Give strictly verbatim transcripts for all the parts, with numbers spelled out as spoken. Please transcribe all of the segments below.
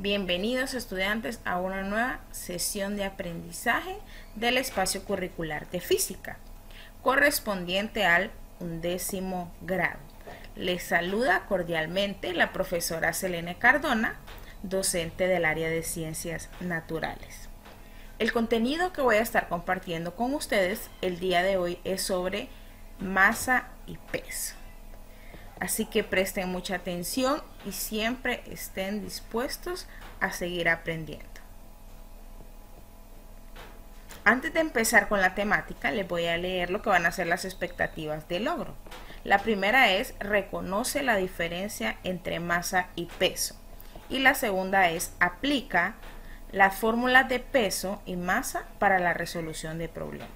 Bienvenidos estudiantes a una nueva sesión de aprendizaje del espacio curricular de física, correspondiente al undécimo grado. Les saluda cordialmente la profesora Selene Cardona, docente del área de Ciencias Naturales. El contenido que voy a estar compartiendo con ustedes el día de hoy es sobre masa y peso. Así que presten mucha atención y siempre estén dispuestos a seguir aprendiendo. Antes de empezar con la temática, les voy a leer lo que van a ser las expectativas de logro. La primera es: reconoce la diferencia entre masa y peso. Y la segunda es: aplica las fórmulas de peso y masa para la resolución de problemas.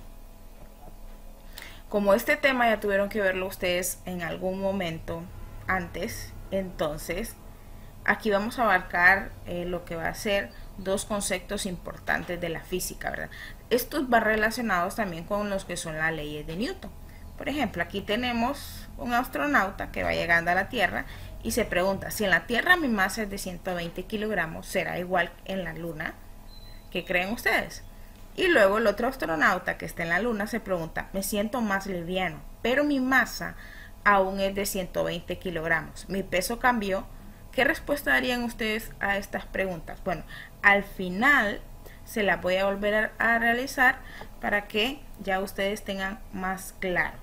Como este tema ya tuvieron que verlo ustedes en algún momento antes, entonces aquí vamos a abarcar eh, lo que va a ser dos conceptos importantes de la física, ¿verdad? Estos van relacionados también con los que son las leyes de Newton. Por ejemplo, aquí tenemos un astronauta que va llegando a la Tierra y se pregunta: si en la Tierra mi masa es de ciento veinte kilogramos, ¿será igual en la Luna? ¿Qué creen ustedes? Y luego el otro astronauta que está en la Luna se pregunta: me siento más liviano, pero mi masa aún es de ciento veinte kilogramos. ¿Mi peso cambió? ¿Qué respuesta darían ustedes a estas preguntas? Bueno, al final se las voy a volver a, a realizar para que ya ustedes tengan más claro.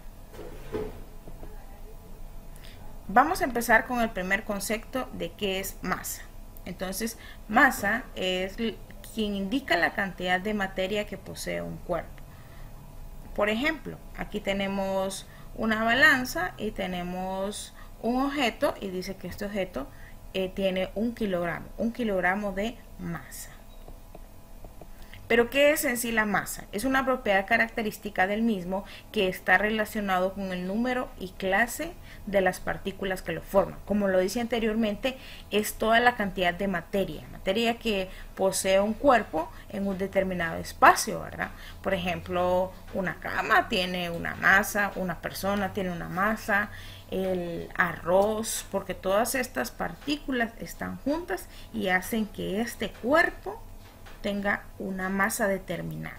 Vamos a empezar con el primer concepto de qué es masa. Entonces, masa es quien indica la cantidad de materia que posee un cuerpo. Por ejemplo, aquí tenemos una balanza y tenemos un objeto y dice que este objeto eh, tiene un kilogramo, un kilogramo de masa. Pero ¿qué es en sí la masa? Es una propiedad característica del mismo que está relacionado con el número y clase de las partículas que lo forman. Como lo dije anteriormente, es toda la cantidad de materia, materia que posee un cuerpo en un determinado espacio, ¿verdad? Por ejemplo, una cama tiene una masa, una persona tiene una masa, el arroz, porque todas estas partículas están juntas y hacen que este cuerpo tenga una masa determinada.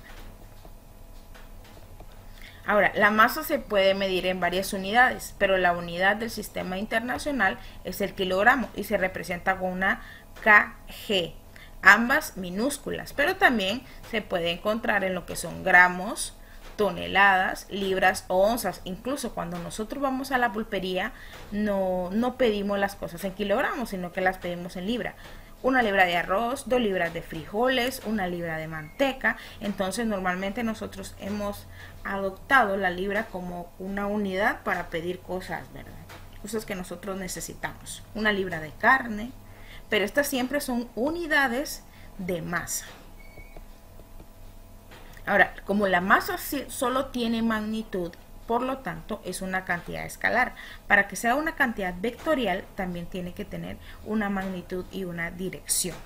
Ahora, la masa se puede medir en varias unidades, pero la unidad del sistema internacional es el kilogramo y se representa con una kilogram, ambas minúsculas, pero también se puede encontrar en lo que son gramos, toneladas, libras o onzas. Incluso cuando nosotros vamos a la pulpería no, no pedimos las cosas en kilogramos, sino que las pedimos en libra. Una libra de arroz, dos libras de frijoles, una libra de manteca. Entonces normalmente nosotros hemos adoptado la libra como una unidad para pedir cosas, ¿verdad? Cosas que nosotros necesitamos. Una libra de carne, pero estas siempre son unidades de masa. Ahora, como la masa solo tiene magnitud, por lo tanto es una cantidad escalar. Para que sea una cantidad vectorial también tiene que tener una magnitud y una dirección.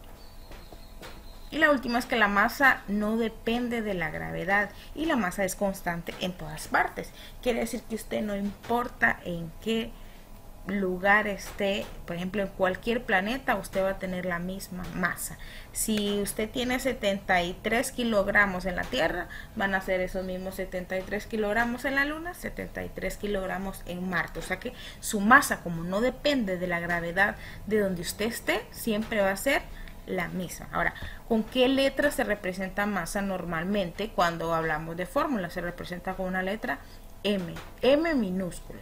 Y la última es que la masa no depende de la gravedad y la masa es constante en todas partes. Quiere decir que usted, no importa en qué lugar esté, por ejemplo en cualquier planeta, usted va a tener la misma masa. Si usted tiene setenta y tres kilogramos en la Tierra, van a ser esos mismos setenta y tres kilogramos en la Luna, setenta y tres kilogramos en Marte. O sea que su masa, como no depende de la gravedad de donde usted esté, siempre va a ser la misma. Ahora, ¿con qué letra se representa masa normalmente cuando hablamos de fórmula? Se representa con una letra M, M minúscula.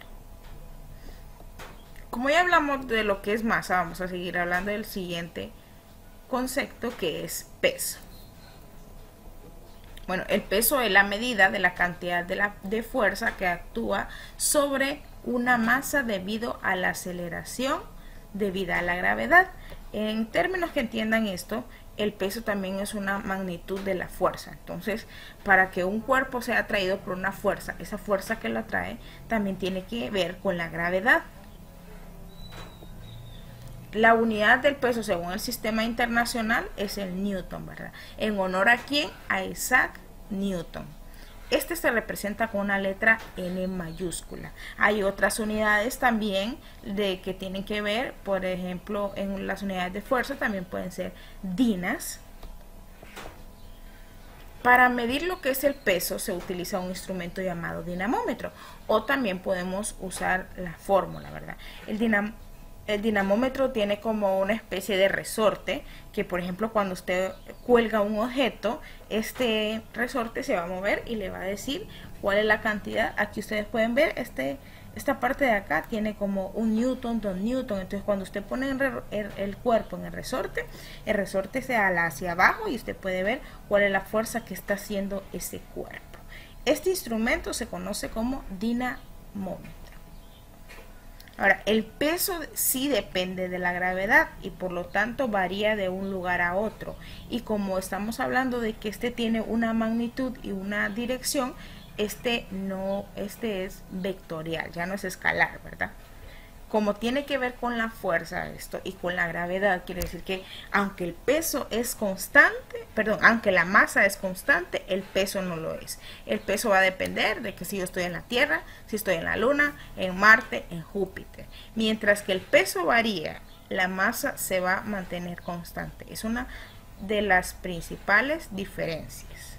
Como ya hablamos de lo que es masa, vamos a seguir hablando del siguiente concepto, que es peso. Bueno, el peso es la medida de la cantidad de, la, de fuerza que actúa sobre una masa debido a la aceleración debida a la gravedad. En términos que entiendan esto, el peso también es una magnitud de la fuerza. Entonces, para que un cuerpo sea atraído por una fuerza, esa fuerza que lo atrae también tiene que ver con la gravedad. La unidad del peso según el sistema internacional es el Newton, ¿verdad? ¿En honor a quién? A Isaac Newton. Este se representa con una letra N mayúscula. Hay otras unidades también de que tienen que ver, por ejemplo, en las unidades de fuerza también pueden ser dinas. Para medir lo que es el peso se utiliza un instrumento llamado dinamómetro, o también podemos usar la fórmula, ¿verdad? El dinam El dinamómetro tiene como una especie de resorte que, por ejemplo, cuando usted cuelga un objeto, este resorte se va a mover y le va a decir cuál es la cantidad. Aquí ustedes pueden ver, este, esta parte de acá tiene como un newton, dos newton. Entonces, cuando usted pone el, el, el cuerpo en el resorte, el resorte se ala hacia abajo y usted puede ver cuál es la fuerza que está haciendo ese cuerpo. Este instrumento se conoce como dinamómetro. Ahora, el peso sí depende de la gravedad y por lo tanto varía de un lugar a otro. Y como estamos hablando de que este tiene una magnitud y una dirección, este no, este es vectorial, ya no es escalar, ¿verdad? Como tiene que ver con la fuerza esto y con la gravedad, quiere decir que aunque el peso es constante, perdón, aunque la masa es constante, el peso no lo es. El peso va a depender de que si yo estoy en la Tierra, si estoy en la Luna, en Marte, en Júpiter. Mientras que el peso varía, la masa se va a mantener constante. Es una de las principales diferencias.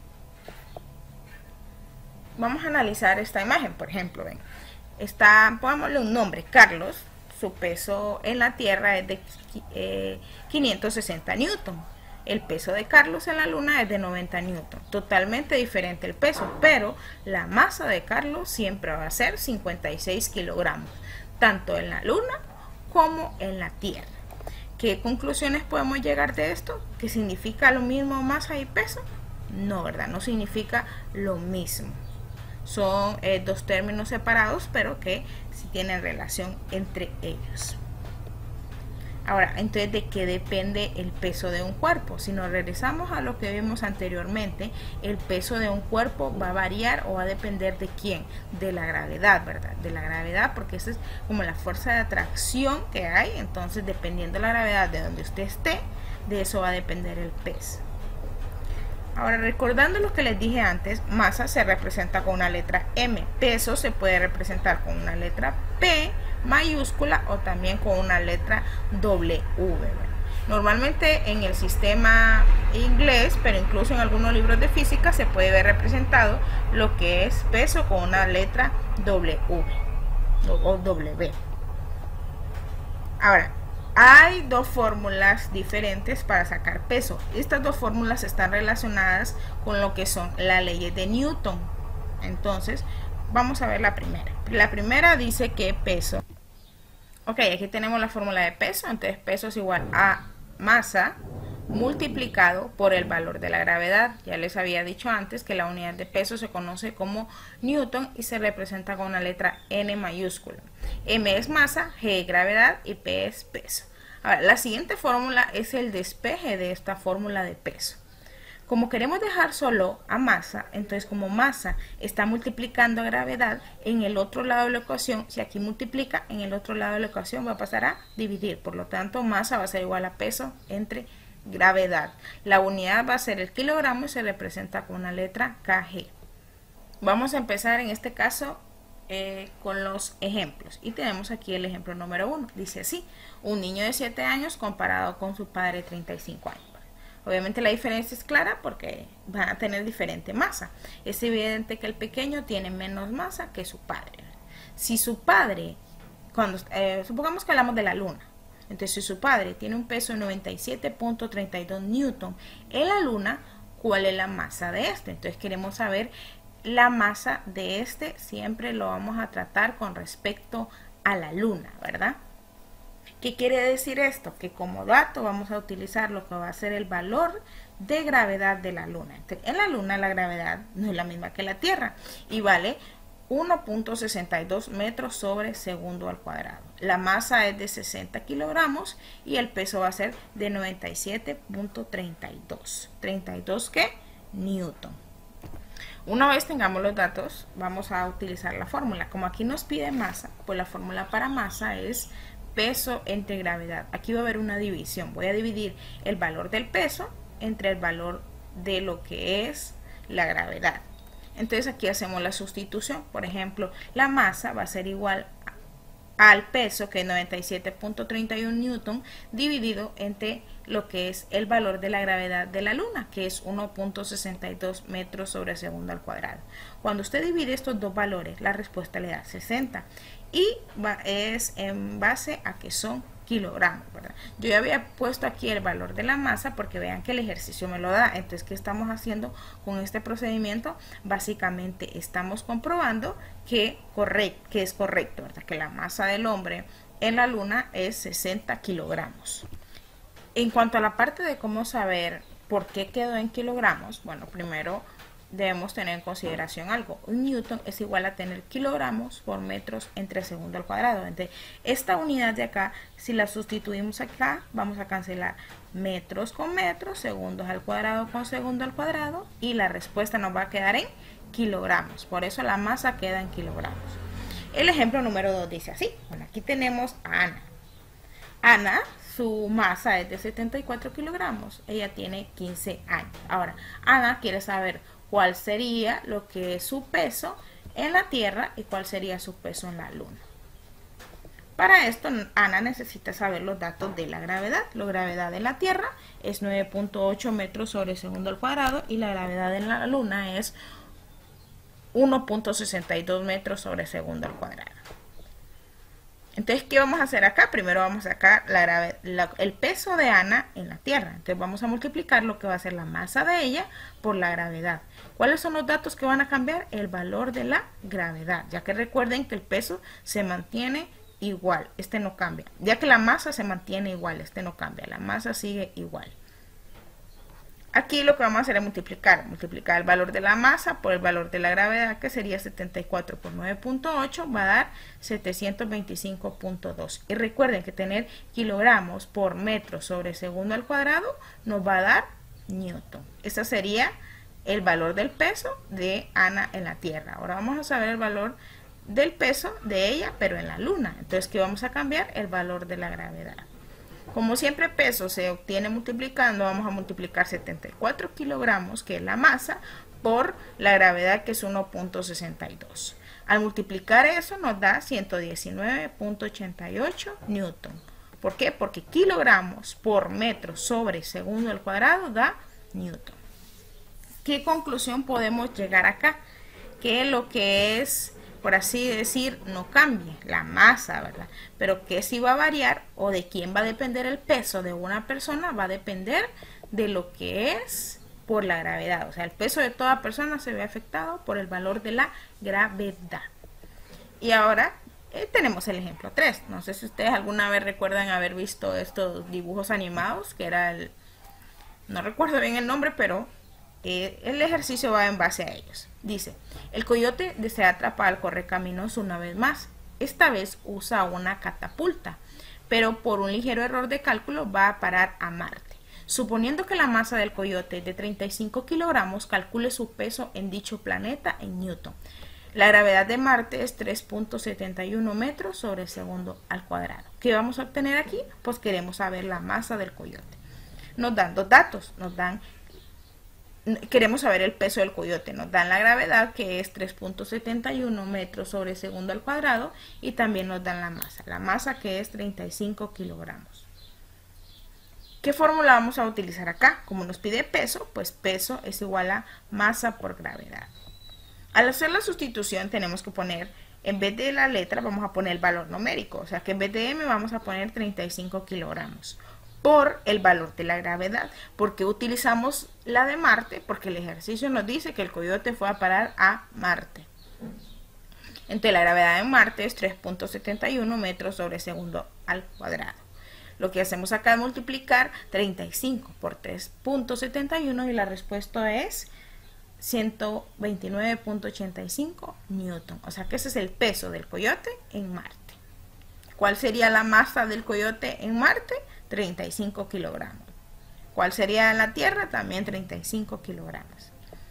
Vamos a analizar esta imagen, por ejemplo, ven. Está, pongámosle un nombre, Carlos. Su peso en la Tierra es de eh, quinientos sesenta newton. El peso de Carlos en la Luna es de noventa newton. Totalmente diferente el peso, pero la masa de Carlos siempre va a ser cincuenta y seis kilogramos, tanto en la Luna como en la Tierra. ¿Qué conclusiones podemos llegar de esto? ¿Que significa lo mismo masa y peso? No, ¿verdad? No significa lo mismo. Son eh, dos términos separados, pero que sí tienen relación entre ellos. Ahora, entonces, ¿de qué depende el peso de un cuerpo? Si nos regresamos a lo que vimos anteriormente, el peso de un cuerpo va a variar o va a depender de quién, de la gravedad, ¿verdad? De la gravedad, porque esa es como la fuerza de atracción que hay. Entonces, dependiendo de la gravedad de donde usted esté, de eso va a depender el peso. Ahora, recordando lo que les dije antes, masa se representa con una letra M, peso se puede representar con una letra P mayúscula o también con una letra W. Normalmente en el sistema inglés, pero incluso en algunos libros de física se puede ver representado lo que es peso con una letra W o W. Ahora, hay dos fórmulas diferentes para sacar peso. Estas dos fórmulas están relacionadas con lo que son las leyes de Newton. Entonces, vamos a ver la primera. La primera dice que peso. Ok, aquí tenemos la fórmula de peso. Entonces, peso es igual a masa multiplicado por el valor de la gravedad. Ya les había dicho antes que la unidad de peso se conoce como Newton y se representa con una letra N mayúscula. M es masa, G es gravedad y P es peso. Ahora, la siguiente fórmula es el despeje de esta fórmula de peso. Como queremos dejar solo a masa, entonces como masa está multiplicando a gravedad, en el otro lado de la ecuación, si aquí multiplica, en el otro lado de la ecuación va a pasar a dividir. Por lo tanto, masa va a ser igual a peso entre gravedad. La unidad va a ser el kilogramo y se representa con una letra K G. Vamos a empezar en este caso eh, con los ejemplos. Y tenemos aquí el ejemplo número uno. Dice así: un niño de siete años comparado con su padre de treinta y cinco años. Obviamente la diferencia es clara porque van a tener diferente masa. Es evidente que el pequeño tiene menos masa que su padre. Si su padre, cuando eh, supongamos que hablamos de la Luna, entonces si su padre tiene un peso de noventa y siete punto treinta y dos newton en la Luna, ¿cuál es la masa de este? Entonces queremos saber la masa de este, siempre lo vamos a tratar con respecto a la Luna, ¿verdad? ¿Qué quiere decir esto? Que como dato vamos a utilizar lo que va a ser el valor de gravedad de la Luna. Entonces, en la Luna la gravedad no es la misma que la Tierra y vale uno punto sesenta y dos metros sobre segundo al cuadrado. La masa es de sesenta kilogramos y el peso va a ser de noventa y siete punto treinta y dos. ¿treinta y dos qué? Newton. Una vez tengamos los datos, vamos a utilizar la fórmula. Como aquí nos pide masa, pues la fórmula para masa es peso entre gravedad. Aquí va a haber una división. Voy a dividir el valor del peso entre el valor de lo que es la gravedad. Entonces aquí hacemos la sustitución. Por ejemplo, la masa va a ser igual al peso, que es noventa y siete punto treinta y uno newton, dividido entre lo que es el valor de la gravedad de la luna, que es uno punto sesenta y dos metros sobre segundo al cuadrado. Cuando usted divide estos dos valores, la respuesta le da sesenta, y es en base a que son kilogramos, ¿verdad? Yo ya había puesto aquí el valor de la masa porque vean que el ejercicio me lo da. Entonces, ¿qué estamos haciendo con este procedimiento? Básicamente estamos comprobando que, correct, que es correcto, ¿verdad? Que la masa del hombre en la luna es sesenta kilogramos. En cuanto a la parte de cómo saber por qué quedó en kilogramos, bueno, primero debemos tener en consideración algo. Un newton es igual a tener kilogramos por metros entre segundo al cuadrado. Entonces, esta unidad de acá, si la sustituimos acá, vamos a cancelar metros con metros, segundos al cuadrado con segundo al cuadrado, y la respuesta nos va a quedar en kilogramos. Por eso la masa queda en kilogramos. El ejemplo número dos dice así. Bueno, aquí tenemos a Ana. Ana, su masa es de setenta y cuatro kilogramos. Ella tiene quince años. Ahora, Ana quiere saber cuál sería lo que es su peso en la Tierra y cuál sería su peso en la Luna. Para esto, Ana necesita saber los datos de la gravedad. La gravedad en la Tierra es nueve punto ocho metros sobre segundo al cuadrado y la gravedad en la Luna es uno punto sesenta y dos metros sobre segundo al cuadrado. Entonces, ¿qué vamos a hacer acá? Primero vamos a sacar la la, el peso de Ana en la Tierra. Entonces vamos a multiplicar lo que va a ser la masa de ella por la gravedad. ¿Cuáles son los datos que van a cambiar? El valor de la gravedad, ya que recuerden que el peso se mantiene igual, este no cambia. Ya que la masa se mantiene igual, este no cambia, la masa sigue igual. Aquí lo que vamos a hacer es multiplicar, multiplicar el valor de la masa por el valor de la gravedad, que sería setenta y cuatro por nueve punto ocho, va a dar setecientos veinticinco punto dos. Y recuerden que tener kilogramos por metro sobre segundo al cuadrado nos va a dar newton. Ese sería el valor del peso de Ana en la Tierra. Ahora vamos a saber el valor del peso de ella, pero en la Luna. Entonces, ¿qué vamos a cambiar? El valor de la gravedad. Como siempre peso se obtiene multiplicando, vamos a multiplicar setenta y cuatro kilogramos, que es la masa, por la gravedad, que es uno punto sesenta y dos. Al multiplicar eso nos da ciento diecinueve punto ochenta y ocho newton. ¿Por qué? Porque kilogramos por metro sobre segundo al cuadrado da newton. ¿Qué conclusión podemos llegar acá? Que lo que es, por así decir, no cambie la masa, ¿verdad? Pero que si va a variar o de quién va a depender el peso de una persona, va a depender de lo que es por la gravedad. O sea, el peso de toda persona se ve afectado por el valor de la gravedad. Y ahora eh, tenemos el ejemplo tres. No sé si ustedes alguna vez recuerdan haber visto estos dibujos animados, que era el, no recuerdo bien el nombre, pero eh, el ejercicio va en base a ellos. Dice, el coyote desea atrapar al correcaminos una vez más. Esta vez usa una catapulta, pero por un ligero error de cálculo va a parar a Marte. Suponiendo que la masa del coyote es de treinta y cinco kilogramos, calcule su peso en dicho planeta en newton. La gravedad de Marte es tres punto setenta y uno metros sobre segundo al cuadrado. ¿Qué vamos a obtener aquí? Pues queremos saber la masa del coyote. Nos dan dos datos, nos dan Queremos saber el peso del coyote. Nos dan la gravedad, que es tres punto setenta y uno metros sobre segundo al cuadrado, y también nos dan la masa. La masa, que es treinta y cinco kilogramos. ¿Qué fórmula vamos a utilizar acá? Como nos pide peso, pues peso es igual a masa por gravedad. Al hacer la sustitución tenemos que poner, en vez de la letra, vamos a poner el valor numérico. O sea que en vez de M vamos a poner treinta y cinco kilogramos. Por el valor de la gravedad. Porque utilizamos la de Marte, porque el ejercicio nos dice que el coyote fue a parar a Marte. Entonces la gravedad de Marte es tres punto setenta y uno metros sobre segundo al cuadrado. Lo que hacemos acá es multiplicar treinta y cinco por tres punto setenta y uno y la respuesta es ciento veintinueve punto ochenta y cinco newton. O sea que ese es el peso del coyote en Marte. ¿Cuál sería la masa del coyote en Marte? treinta y cinco kilogramos. ¿Cuál sería en la Tierra? También treinta y cinco kilogramos.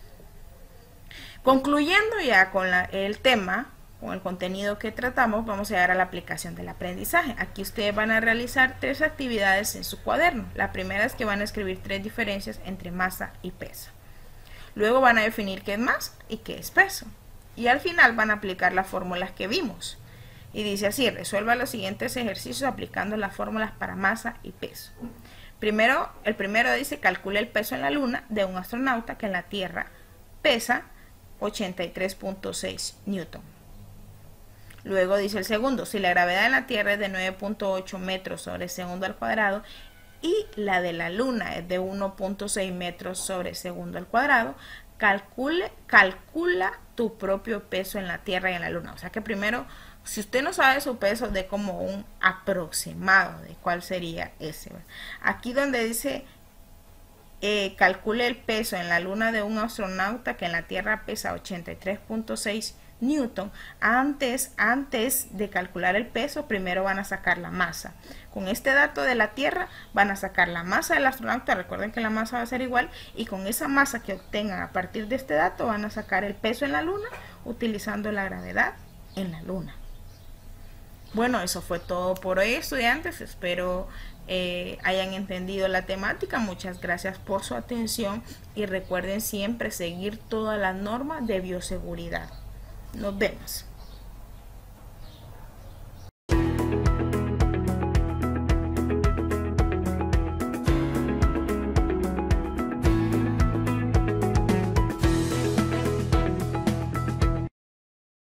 Concluyendo ya con la, el tema, con el contenido que tratamos, vamos a llegar a la aplicación del aprendizaje. Aquí ustedes van a realizar tres actividades en su cuaderno. La primera es que van a escribir tres diferencias entre masa y peso. Luego van a definir qué es masa y qué es peso. Y al final van a aplicar las fórmulas que vimos. Y dice así: resuelva los siguientes ejercicios aplicando las fórmulas para masa y peso. Primero, el primero dice: calcule el peso en la luna de un astronauta que en la Tierra pesa ochenta y tres punto seis newton. Luego dice el segundo: si la gravedad en la Tierra es de nueve punto ocho metros sobre segundo al cuadrado y la de la luna es de uno punto seis metros sobre segundo al cuadrado, calcule, calcula tu propio peso en la Tierra y en la luna. O sea que primero, si usted no sabe su peso, de como un aproximado de cuál sería ese. Aquí donde dice eh, calcule el peso en la luna de un astronauta que en la Tierra pesa ochenta y tres punto seis newton, antes, antes de calcular el peso, primero van a sacar la masa. Con este dato de la Tierra van a sacar la masa del astronauta, recuerden que la masa va a ser igual, y con esa masa que obtengan a partir de este dato van a sacar el peso en la luna utilizando la gravedad en la luna. Bueno, eso fue todo por hoy, estudiantes. Espero eh, hayan entendido la temática. Muchas gracias por su atención y recuerden siempre seguir todas las normas de bioseguridad. Nos vemos.